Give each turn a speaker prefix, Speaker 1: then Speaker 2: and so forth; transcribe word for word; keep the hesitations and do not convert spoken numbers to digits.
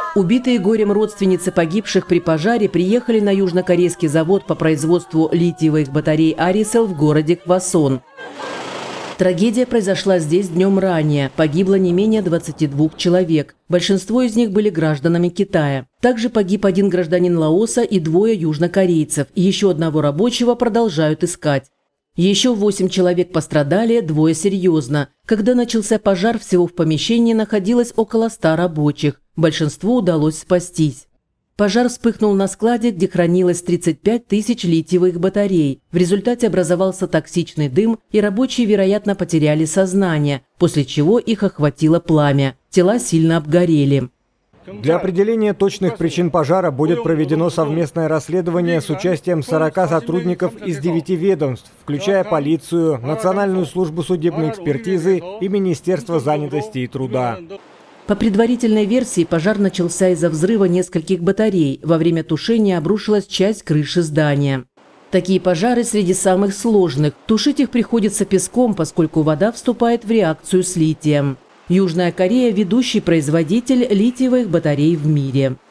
Speaker 1: Убитые горем родственницы погибших при пожаре приехали на южнокорейский завод по производству литиевых батарей «Арисел» в городе Хвасон. Трагедия произошла здесь днем ранее. Погибло не менее двадцати двух человек. Большинство из них были гражданами Китая. Также погиб один гражданин Лаоса и двое южнокорейцев. Еще одного рабочего продолжают искать. Еще восемь человек пострадали, двое серьезно. Когда начался пожар, всего в помещении находилось около ста рабочих. Большинству удалось спастись. Пожар вспыхнул на складе, где хранилось тридцать пять тысяч литиевых батарей. В результате образовался токсичный дым, и рабочие, вероятно, потеряли сознание, после чего их охватило пламя. Тела сильно обгорели.
Speaker 2: Для определения точных причин пожара будет проведено совместное расследование с участием сорока сотрудников из девяти ведомств, включая полицию, Национальную службу судебной экспертизы и Министерство занятости и труда.
Speaker 1: По предварительной версии, пожар начался из-за взрыва нескольких батарей. Во время тушения обрушилась часть крыши здания. Такие пожары среди самых сложных. Тушить их приходится песком, поскольку вода вступает в реакцию с литием. Южная Корея – ведущий производитель литиевых батарей в мире.